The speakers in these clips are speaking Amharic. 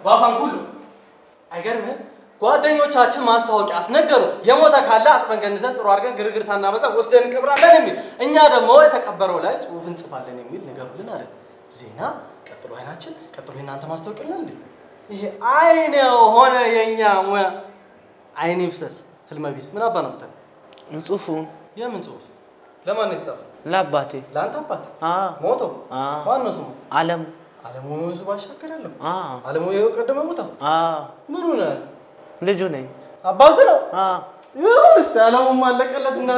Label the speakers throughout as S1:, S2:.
S1: ባፋን ሁሉ አይገርምም ጓደኞቻችን ማስተዋወቂያ አስነገሩ የሞተ ካለ አጥበን ገንዘን ጥሩ አድርገን ግርግር ሳናበዛ ወስደን እንቀብራለን የሚል እኛ ደግሞ የተቀበረው ላይ ጽሁፍ እንጽፋለን የሚል ነገሩልን አይደል ዜና ቀጥሎ አይናችን ቀጥሎ እናንተ ማስተዋወቂያ እንዴ ይሄ አይኔ ሆነ የኛ ሙያ አይኔ ፍሰስ ህልመቢስ ምን አባ ነው ተን
S2: ጽሁፉን
S1: የምን ጽሁፍ ለማን ነው የተጻፈው
S2: ለአባቴ
S1: ላንተ አባት ሞቶ ማን ነው ስሙ
S2: ዓለም
S1: ዓለሙ ባሻከራለሁ ዓለሙ የቀደመ ሞታ ምን ሆነ
S2: ልጁ ነኝ
S1: አባት ነው ይሁንስ ዓለሙ ማለቀለት እና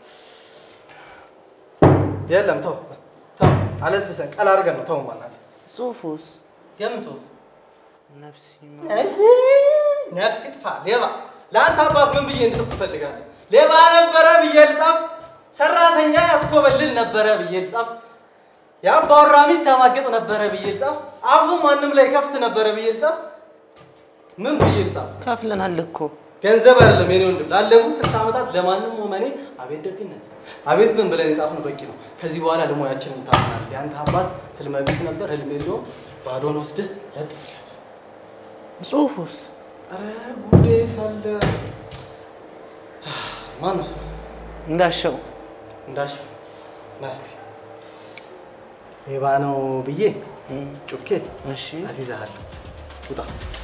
S1: የለም ተው አለስልሰን ቀላ አድርገን ነው ተው ማናት
S2: ጽሁፉስ
S1: የምን ጽሁፍ
S2: ነፍሲ
S1: ጥፋ ሌባ ላንተ አባት ምን ብዬ እንድጽፍ ትፈልጋለህ ሌባ ነበረ ብዬ ልጻፍ ሰራተኛ ያስኮበልል ነበረ ብዬ ልጻፍ ያባወራ ሚስት ያማገጥ ነበረ ብዬ ልጻፍ አፉ ማንንም ላይ ከፍት ነበረ ብዬ ልጻፍ ምን ብዬ ልጻፍ
S2: ከፍለናል እኮ
S1: ገንዘብ አይደለም የኔ ወንድም ላለፉት 60 ዓመታት ለማንንም ወመኔ አቤት ደግነት አቤት ምን ብለን የጻፍነው በቂ ነው ከዚህ በኋላ ለሞያችንን ታምናል ያንተ አባት ህልመቢስ ነበር ህልም የለውም ባዶን ወስደህ ለጥፍለት
S2: ጽሁፉስ
S1: አረ ጉዴ ፈለ ማንስ
S2: እንዳሻው
S1: ናስቲ ሌባ ነው ብዬ ጩኬ
S2: እሺ
S1: አዚዛለሁ ውጣ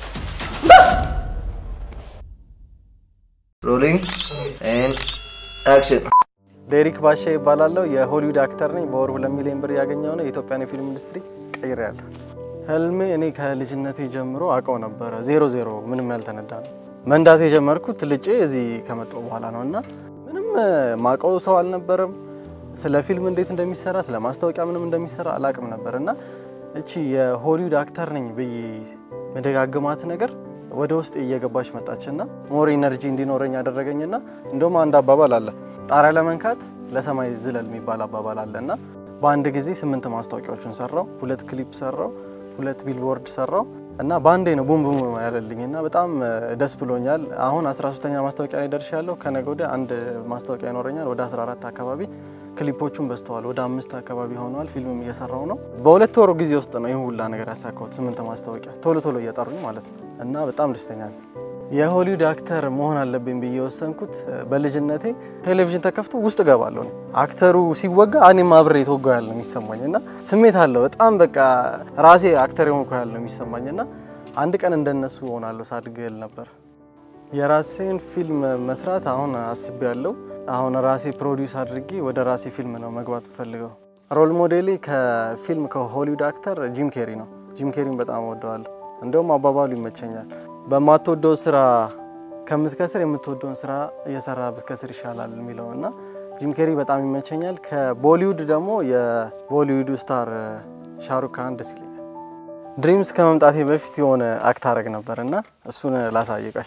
S3: Rolling and action.
S1: ዴሪክ ባሻ ይባላልው የሆሊውድ አክተር ነኝ በወር 2 ሚሊዮን ብር ያገኘው ነው የኢትዮጵያን ፊልም ኢንዱስትሪ ቀይሬያለሁ ህልሜ እኔ ከልጅነቴ ጀምሮ አቀው ነበር 00 ምንም ያልተነዳ ነው መንዳት የጀመርኩት ልጬ እዚህ ከመጣው በኋላ ነውና ምንም ማቀው ሰው አልነበረም ስለ ፊልም እንዴት እንደሚሰራ ስለ ማስተዋወቂያ ምንም እንደሚሰራ አላቅም ነበርና እቺ የሆሊውድ አክተር ነኝ በይ መደጋገማት ነገር ወደ ውስጥ እየገባች መጣችና ሞር ኢነርጂ እንዲኖረኝ ያደረገኝና እንደውም አንድ አባባል አለ ጣራ ለመንካት ለሰማይ ዝለል የሚባል አባባል አለና በአንድ ጊዜ 8 ማስተዋወቂያዎችን ሰራው 2 ክሊፕ ሰራው 2 ቢልቦርድ ሰራው እና ባንዴ ነው ቡም ቡም ያለልኝና በጣም ደስ ብሎኛል አሁን 13ኛ ማስተዋወቂያ ላይ ደርሻለሁ ከነገ ወዲያ አንድ ማስተዋወቂያ ይኖረኛል ወደ 14 አካባቢ ክሊፖቹን በስተዋል ወደ 5 አካባቢ ሆኗል ፊልምም እየሰራው ነው በሁለት ወር ጊዜ ውስጥ ነው ይሁን ሁላ ነገር ያሳካሁት 8 ማስተዋወቂያ ቶሎ እየጠሩኝ ማለት ነው እና በጣም ደስተኛ ነኝ የሆሊውድ አክተር መሆን አለብኝ ብዬ ወሰንኩት በልጅነቴ ቴሌቪዥን ተከፍቶ ውስጥ ገባለሁ አክተሩ ሲወጋ እኔም አብሬ ተወጋው ያለው የሚሰማኝና ስሜት አለው በጣም በቃ ራሴ አክተር ሆንኩ ያለው የሚሰማኝና አንድ ቀን እንደነሱ ሆናለሁ ሳድግል ነበር የራሴን ፊልም መስራት አሁን አስቤያለሁ አሁን ራሴ ፕሮዲዩስ አድርጌ ወደ ራሴ ፊልም ነው መግባት ፈልገው ሮል ሞዴሊ ከፊልም ከሆሊውድ አክተር ጂም ኬሪ ነው ጂም ኬሪን በጣም ወደዋለሁ እንደውም አባባሉ ይመቸኛል በማትወደው ስራ ከምትከስር የምትወደውን ስራ እየሰራ ብትከስር ይሻላል የሚለውና ጂም ኬሪ በጣም ይመቸኛል ከቦሊውድ ደግሞ የቦሊውድ ስታር ሻሩክ ካን ደስ ይለኛል ድሪምስ ከመምጣቴ በፊት የሆነ አክት አረግ ነበርና እሱን ላሳየቀኝ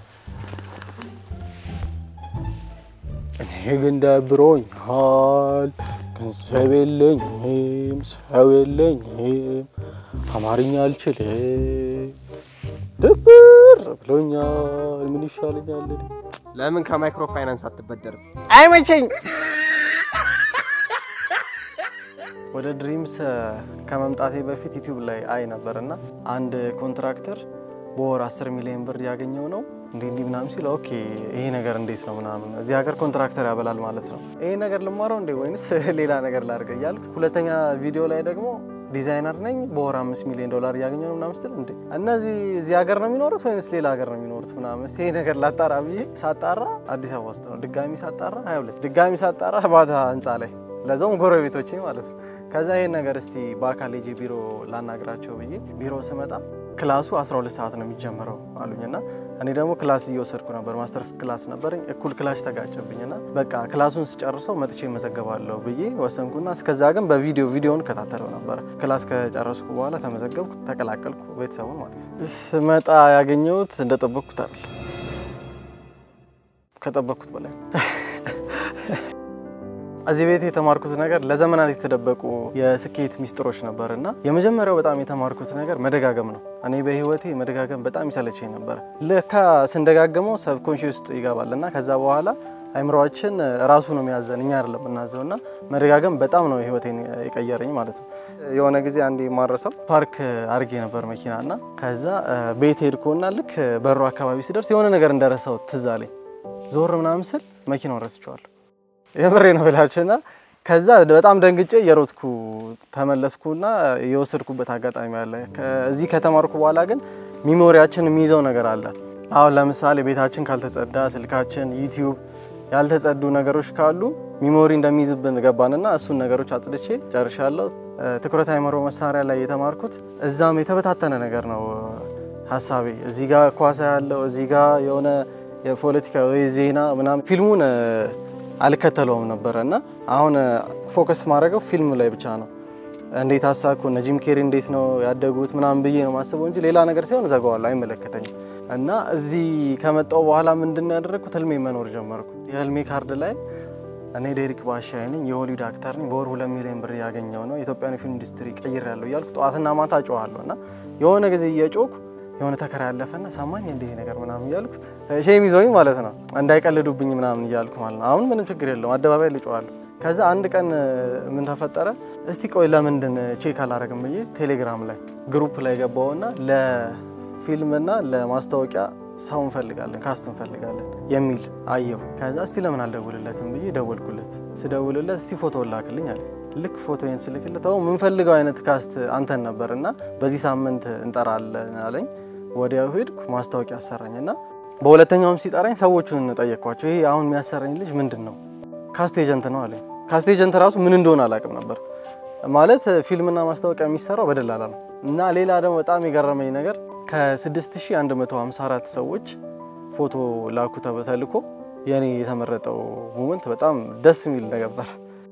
S1: እኔ ግን ደብሮኛል ገንዘብ የለኝም ሰው የለኝም አማርኛ አልችልም ደብር ብሎኛል ምን ይሻለኛል
S4: ለምን ከማይክሮ ፋይናንስ አትበደርም
S1: አይመቸኝ ወደ ድሪምስ ከመምጣቴ በፊት ዩቲዩብ ላይ አይ ነበርና አንድ ኮንትራክተር በወር 10 ሚሊዮን ብር ያገኘው ነው እንዴ ምናምን ሲል ኦኬ ይሄ ነገር እንዴት ነው ምናምን እዚህ ሀገር ኮንትራክተር ያበላል ማለት ነው ይሄ ነገር ልማረው እንዴ ወይንስ ሌላ ነገር ላድርግ ያልኩ ሁለተኛ ቪዲዮ ላይ ደግሞ ዲዛይነር ነኝ በወር 5 ሚሊዮን ዶላር ያገኘው ነው ምናምን ስትል እንዴ እነዚህ እዚህ ሀገር ነው የሚኖሩት ወይንስ ሌላ ሀገር ነው የሚኖሩት ምናምን እስቲ ይሄ ነገር ላጣራ ብዬ ሳጣራ አዲስ አበባ ውስጥ ነው ድጋሚ ሳጣራ 22 ድጋሚ ሳጣራ ባታ ህንጻ ላይ ለዛውም ጎረቤቶቼ ማለት ነው ከዛ ይሄ ነገር እስቲ በአካል ሄጄ ቢሮ ላናግራቸው ብዬ ቢሮ ስመጣ ክላሱ 12 ሰዓት ነው የሚጀምረው አሉኝና እኔ ደግሞ ክላስ እየወሰድኩ ነበር ማስተርስ ክላስ ነበርኝ እኩል ክላስ ተጋጨብኝና በቃ ክላሱን ስጨርሰው መጥቼ መዘገባለሁ ብዬ ወሰንኩና እስከዛ ግን በቪዲዮን ከታተለው ነበር ክላስ ከጨረስኩ በኋላ ተመዘገብኩ ተቀላቀልኩ ቤተሰቡን ማለት ስመጣ ያገኘሁት እንደጠበቅኩት አይደል ከጠበቅኩት በላይ እዚህ ቤት የተማርኩት ነገር ለዘመናት የተደበቁ የስኬት ሚስጥሮች ነበርና የመጀመሪያው በጣም የተማርኩት ነገር መደጋገም ነው እኔ በህይወቴ መደጋገም በጣም ይሰለቸኝ ነበር ለካ ስንደጋገመው ሰብኮንሺየስ ውስጥ ይገባልና ከዛ በኋላ አይምሮአችን ራሱ ነው የሚያዘን እኛ አይደለም እናዘውና መደጋገም በጣም ነው ህይወቴን የቀየረኝ ማለት ነው። የሆነ ጊዜ አንዴ ማረሰው ፓርክ አርጌ ነበር መኪናና ከዛ ቤት ሄድኩና ልክ በሩ አካባቢ ሲደርስ የሆነ ነገር እንደረሳው ትዝ አለኝ። ዞር ምናምን ስል መኪናውን ረስቼዋለሁ። የብሬ ነው ብላችሁና ከዛ በጣም ደንግጬ የሮጥኩ ተመለስኩና የወሰድኩበት አጋጣሚ አለ። ከዚህ ከተማርኩ በኋላ ግን ሚሞሪያችን የሚይዘው ነገር አለ። አሁን ለምሳሌ ቤታችን ካልተጸዳ ስልካችን ዩቲዩብ ያልተጸዱ ነገሮች ካሉ ሚሞሪ እንደሚይዝብን ገባንና እሱን ነገሮች አጽድቼ ጨርሻለሁ። ትኩረት አይምሮ መሳሪያ ላይ የተማርኩት እዛም የተበታተነ ነገር ነው ሐሳቤ። እዚህ ጋር ኳሳ ያለው እዚህ ጋር የሆነ የፖለቲካ ወይ ዜና ምናምን ፊልሙን አልከተለውም ነበርና አሁን ፎከስ ማድረገው ፊልም ላይ ብቻ ነው። እንዴት አሳኩ እነ ጂም ኬሪ እንዴት ነው ያደጉት ምናምን ብዬ ነው ማስበው እንጂ ሌላ ነገር ሲሆን ዘጋዋለሁ አይመለከተኝም። እና እዚህ ከመጣው በኋላ ምንድነው ያደረኩት ህልሜ መኖር ጀመርኩ። የህልሜ ካርድ ላይ እኔ ዴሪክ ባሻይ ነኝ የሆሊውድ አክተር ነኝ በወር 2 ሚሊዮን ብር ያገኘው ነው የኢትዮጵያን ፊልም ኢንዱስትሪ ቀይሬያለሁ እያልኩ ጧትና ማታ ጮሃለሁና የሆነ ጊዜ እየጮኩ የሆነ ተከራ ያለፈና ሰማኝ እንደ ይሄ ነገር ምናምን እያልኩ ሼም ይዞኝ ማለት ነው እንዳይቀልዱብኝ ምናምን እያልኩ ማለት ነው። አሁን ምንም ችግር የለውም አደባባይ ልጮሃለሁ። ከዛ አንድ ቀን ምን ተፈጠረ እስቲ ቆይ ለምንድን ቼክ አላረግም ብዬ ቴሌግራም ላይ ግሩፕ ላይ ገባውና ለፊልምና ለማስታወቂያ ሰው እንፈልጋለን ካስት እንፈልጋለን የሚል አየሁ። ከዛ እስቲ ለምን አልደውልለትም ብዬ ደወልኩለት። ስደውልለት እስቲ ፎቶ ላክልኝ አለ። ልክ ፎቶዬን ስልክለት አው ምን ፈልገው አይነት ካስት አንተን ነበርና በዚህ ሳምንት እንጠራለን አለኝ። ወዲያው ሄድኩ ማስታወቂያ አሰራኝና በሁለተኛውም ሲጠራኝ ሰዎቹን ጠየቅኳቸው። ይሄ አሁን የሚያሰራኝ ልጅ ምንድነው? ካስት ኤጀንት ነው አለኝ። ካስት ኤጀንት ራሱ ምን እንደሆነ አላውቅም ነበር። ማለት ፊልምና ማስታወቂያ የሚሰራው በደላላ ነው። እና ሌላ ደግሞ በጣም የገረመኝ ነገር ከ6154 ሰዎች ፎቶ ላኩ ተልኮ የኔ የተመረጠው ሞመንት በጣም ደስ የሚል ነበር።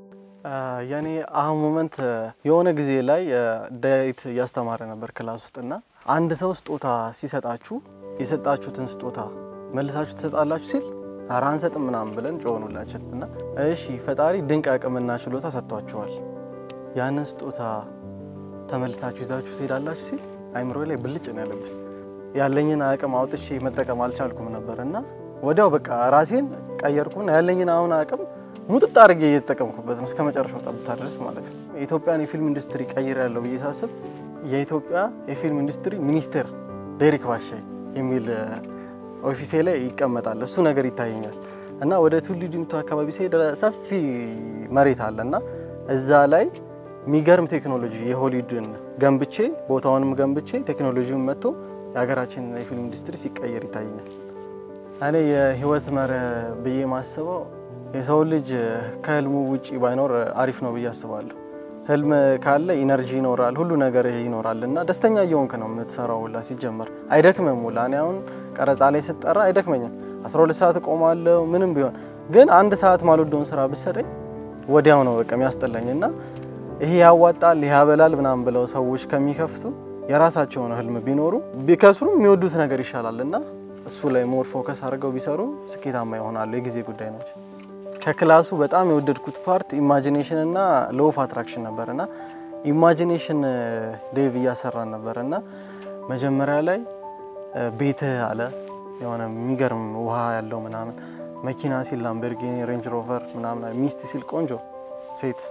S1: የኔ አሁን ሞመንት የሆነ ጊዜ ላይ ዳይት ያስተማረ ነበር ክላስ ውስጥና አንድ ሰው ስጦታ ሲሰጣችሁ የሰጣችሁትን ስጦታ መልሳችሁ ተሰጣላችሁ ሲል አራን ሰጥም ምናምን ብለን ጮሆኑላችን እና እሺ ፈጣሪ ድንቅ አቅምና ችሎታ ሰጥቷችኋል ያንን ስጦታ ተመልሳችሁ ይዛችሁ ትሄዳላችሁ ሲል አይምሮ ላይ ብልጭ ነው ያለብኝ። ያለኝን አቅም አውጥቼ መጠቀም አልቻልኩም ነበርና ወዲያው በቃ ራሴን ቀየርኩና ያለኝን አሁን አቅም ሙጥጥ አድርጌ እየተጠቀምኩበት ነው እስከመጨረሻው ጠብታ ድረስ ማለት ነው። የኢትዮጵያን የፊልም ኢንዱስትሪ ቀይሬያለሁ ብዬ ሳስብ የኢትዮጵያ የፊልም ኢንዱስትሪ ሚኒስትር ዴሪክ ባሻይ የሚል ኦፊሴ ላይ ይቀመጣል። እሱ ነገር ይታየኛል እና ወደ ቱሊ ዲምቱ አካባቢ ሲሄድ ሰፊ መሬት አለና እዛ ላይ ሚገርም ቴክኖሎጂ የሆሊውድን ገንብቼ ቦታውንም ገንብቼ ቴክኖሎጂውን መጥቶ የሀገራችን የፊልም ኢንዱስትሪ ሲቀየር ይታየኛል። እኔ የህይወት መር ብዬ ማስበው የሰው ልጅ ከህልሙ ውጪ ባይኖር አሪፍ ነው ብዬ አስባለሁ። ህልም ካለ ኢነርጂ ይኖራል ሁሉ ነገር ይኖራልና ደስተኛ እየሆንክ ነው የምትሰራው ሁላ ሲጀመር አይደክምም። ሁላ እኔ አሁን ቀረጻ ላይ ስጠራ አይደክመኝም 12 ሰዓት ቆማለሁ ምንም ቢሆን ግን አንድ ሰዓት ማልወደውን ስራ ብሰጠኝ ወዲያው ነው በቃ የሚያስጠላኝና ይሄ ያዋጣል ይሄ ያበላል ምናምን ብለው ሰዎች ከሚከፍቱ የራሳቸው ነው ህልም ቢኖሩ ቢከስሩ የሚወዱት ነገር ይሻላልና እሱ ላይ ሞር ፎከስ አድርገው ቢሰሩ ስኬታማ ይሆናሉ። የጊዜ ጉዳይ ነው። ከክላሱ በጣም የወደድኩት ፓርት ኢማጂኔሽን እና ሎው ኦፍ አትራክሽን ነበርና ኢማጂኔሽን ዴቭ ያሰራን ነበርና መጀመሪያ ላይ ቤት አለ የሆነ የሚገርም ውሃ ያለው ምናምን መኪና ሲል ላምበርጊኒ ሬንጅ ሮቨር ምናምን ሚስት ሲል ቆንጆ ሴት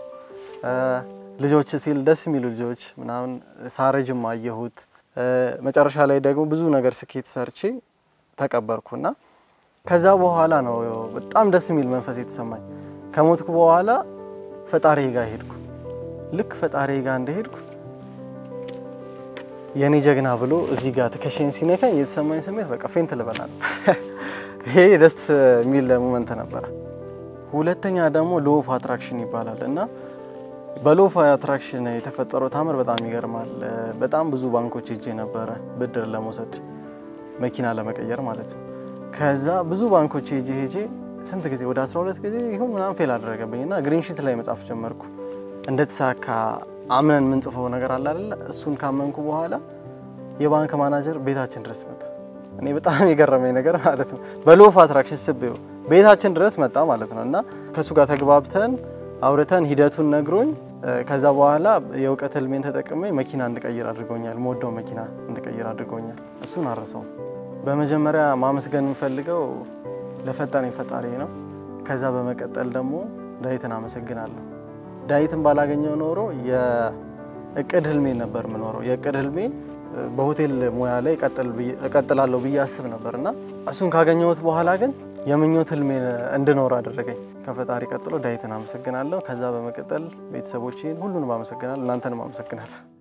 S1: ልጆች ሲል ደስ የሚሉ ልጆች ምናምን ሳረጅም አየሁት። መጨረሻ ላይ ደግሞ ብዙ ነገር ስኬት ሰርቼ ተቀበርኩና ከዛ በኋላ ነው በጣም ደስ የሚል መንፈስ የተሰማኝ። ከሞትኩ በኋላ ፈጣሪ ጋር ሄድኩ። ልክ ፈጣሪ ጋር እንደሄድኩ የኔ ጀግና ብሎ እዚህ ጋር ተከሸን ሲነካኝ የተሰማኝ ስሜት በቃ ፌንት ልበላ ነው። ይሄ ደስ የሚል ሞመንት ነበር። ሁለተኛ ደግሞ ሎው ኦፍ አትራክሽን ይባላል እና በሎው ኦፍ አትራክሽን የተፈጠረው ታምር በጣም ይገርማል። በጣም ብዙ ባንኮች ሄጄ ነበር ብድር ለመውሰድ መኪና ለመቀየር ማለት ነው። ከዛ ብዙ ባንኮች ሄጄ ስንት ጊዜ ወደ 12 ጊዜ ይሁን ምናምን ፌል አደረገብኝና ግሪን ሺት ላይ መጻፍ ጀመርኩ። እንደተሳካ አምነን ምን ጽፈው ነገር አለ አይደል? እሱን ካመንኩ በኋላ የባንክ ማናጀር ቤታችን ድረስ መጣ። እኔ በጣም የገረመኝ ነገር ማለት ነው በሎው ኦፍ አትራክሽን ስብየው ቤታችን ድረስ መጣ ማለት ነውና ከሱ ጋር ተግባብተን አውርተን ሂደቱን ነግሮኝ ከዛ በኋላ የውቀት ህልሜን ተጠቅሜ መኪና እንድቀይር አድርጎኛል። ሞደው መኪና እንድቀይር አድርጎኛል። እሱን አረሰው። በመጀመሪያ ማመስገን የምፈልገው ለፈጣሪ ነው። ከዛ በመቀጠል ደግሞ ዳዊትን አመሰግናለሁ። ዳዊትን ባላገኘው ኖሮ የእቅድ ህልሜ ነበር የምኖረው። የእቅድ ህልሜ በሆቴል ሙያ ላይ እቀጥላለሁ ብዬ አስብ ነበርና እሱን ካገኘሁት በኋላ ግን የምኞት ህልሜ እንድኖር አደረገኝ። ከፈጣሪ ቀጥሎ ዳዊትን አመሰግናለሁ። ከዛ በመቀጠል ቤተሰቦቼን ሁሉንም አመሰግናለሁ። እናንተንም አመሰግናለሁ።